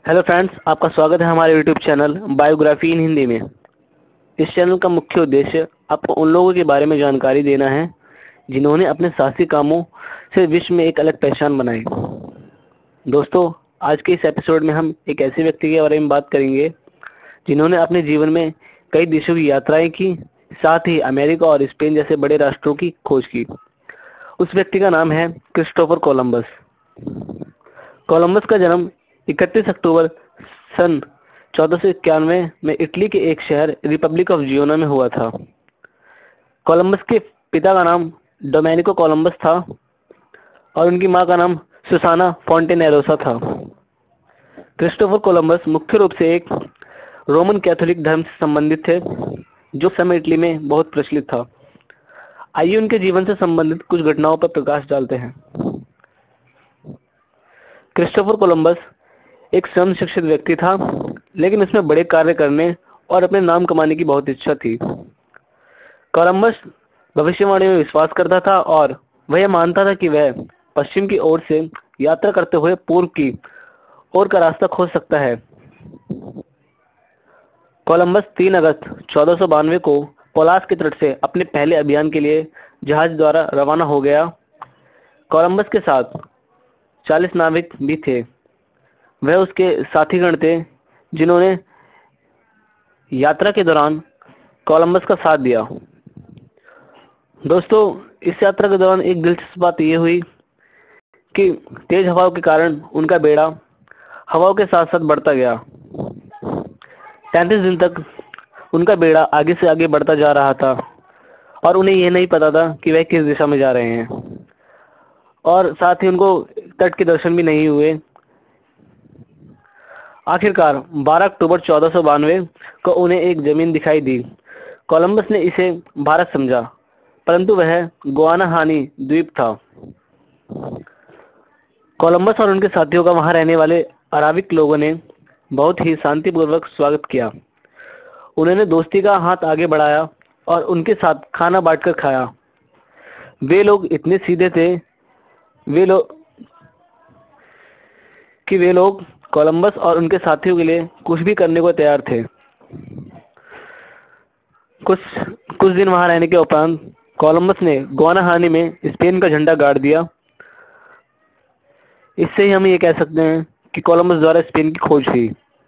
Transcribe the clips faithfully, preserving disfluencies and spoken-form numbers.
Hello friends, आपका स्वागत है हमारे YouTube channel biography in Hindi में। इस चैनल का मुख्य उद्देश्य आपको उन लोगों के बारे में जानकारी देना है जिन्होंने अपने साहसी कामों से विश्व में एक अलग पहचान बनाई। दोस्तों, आज के इस एपिसोड में हम एक ऐसे व्यक्ति के बारे में बात करेंगे जिन्होंने अपने जीवन में कई देशों की यात्राएं की, साथ ही अमेरिका और स्पेन जैसे बड़े राष्ट्रों की खोज की। उस व्यक्ति का नाम है क्रिस्टोफर कोलंबस। कोलंबस का जन्म इकतीस अक्टूबर सन चौदह सौ इक्यानवे में इटली के एक शहर रिपब्लिक ऑफ जियोना में हुआ था। कोलंबस के पिता का नाम डोमेनिको कोलंबस था और उनकी मां का नाम सुसाना फोंटेनेरोसा था। क्रिस्टोफर कोलंबस मुख्य रूप से एक रोमन कैथोलिक धर्म से संबंधित थे, जो समय इटली में बहुत प्रचलित था। आइए उनके जीवन से संबंधित कुछ घटनाओं पर प्रकाश डालते हैं। क्रिस्टोफर कोलंबस एक स्वयं शिक्षित व्यक्ति था, लेकिन उसमें बड़े कार्य करने और अपने नाम कमाने की बहुत इच्छा थी। कोलंबस भविष्यवाणी में विश्वास करता था और वह यह मानता था कि वह पश्चिम की ओर से यात्रा करते हुए पूर्व की ओर का रास्ता खोज सकता है। कोलंबस तीन अगस्त चौदह सौ बानवे को पोलास के तट से अपने पहले अभियान के लिए जहाज द्वारा रवाना हो गया। कोलंबस के साथ चालीस नाविक भी थे। वह उसके साथीगण थे जिन्होंने यात्रा के दौरान कोलंबस का साथ दिया। दोस्तों, इस यात्रा के दौरान एक दिलचस्प बात यह हुई कि तेज हवाओं के कारण उनका बेड़ा हवाओं के साथ साथ बढ़ता गया। तैंतीस दिन तक उनका बेड़ा आगे से आगे बढ़ता जा रहा था और उन्हें यह नहीं पता था कि वह किस दिशा में जा रहे हैं, और साथ ही उनको तट के दर्शन भी नहीं हुए। आखिरकार बारह अक्टूबर चौदह सौ बानवे को उन्हें एक जमीन दिखाई दी। कोलंबस ने इसे भारत समझा, परंतु वह गुआनाहानी द्वीप था। कोलंबस और उनके साथियों का वहां रहने वाले अराविक लोगों ने बहुत ही शांतिपूर्वक स्वागत किया। उन्होंने दोस्ती का हाथ आगे बढ़ाया और उनके साथ खाना बांटकर खाया। वे लोग इतने सीधे थे वे लोग कि वे लोग कोलंबस और उनके साथियों के लिए कुछ भी करने को तैयार थे। कुछ कुछ दिन वहां रहने के उपरांत कोलंबस ने गुआनाहानी में स्पेन का झंडा गाड़ दिया। इससे ही हम ये कह सकते हैं कि कोलंबस द्वारा स्पेन की खोज हुई।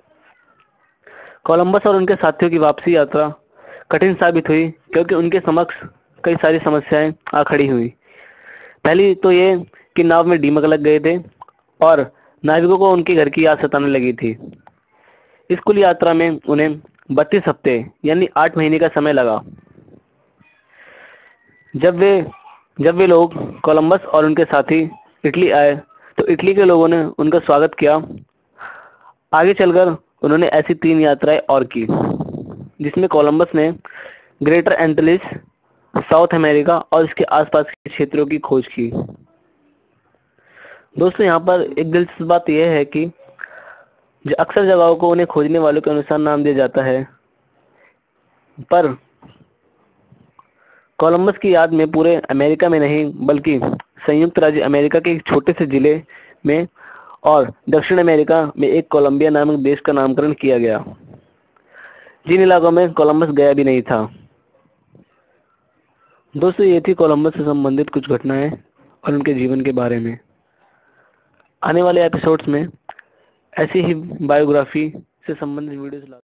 कोलंबस और उनके साथियों की वापसी यात्रा कठिन साबित हुई, क्योंकि उनके समक्ष कई सारी समस्याएं आ खड़ी हुई। पहली तो ये कि नाव में दीमक लग गए थे और नाविकों को उनके घर की याद सताने लगी थी। इस कुल यात्रा में उन्हें बत्तीस हफ्ते यानी आठ महीने का समय लगा। जब वे जब वे लोग कोलंबस और उनके साथी इटली आए तो इटली के लोगों ने उनका स्वागत किया। आगे चलकर उन्होंने ऐसी तीन यात्राएं और की, जिसमें कोलंबस ने ग्रेटर एंटिलिस, साउथ अमेरिका और इसके आसपास के क्षेत्रों की खोज की। दोस्तों, यहाँ पर एक दिलचस्प बात यह है कि जो अक्सर जगहों को उन्हें खोजने वालों के अनुसार नाम दिया जाता है, पर कोलंबस की याद में पूरे अमेरिका में नहीं बल्कि संयुक्त राज्य अमेरिका के एक छोटे से जिले में और दक्षिण अमेरिका में एक कोलंबिया नामक देश का नामकरण किया गया, जिन इलाकों में कोलंबस गया भी नहीं था। दोस्तों, ये थी कोलंबस से संबंधित कुछ घटनाएं और उनके जीवन के बारे में। आने वाले एपिसोड्स में ऐसी ही बायोग्राफी से संबंधित वीडियोस ला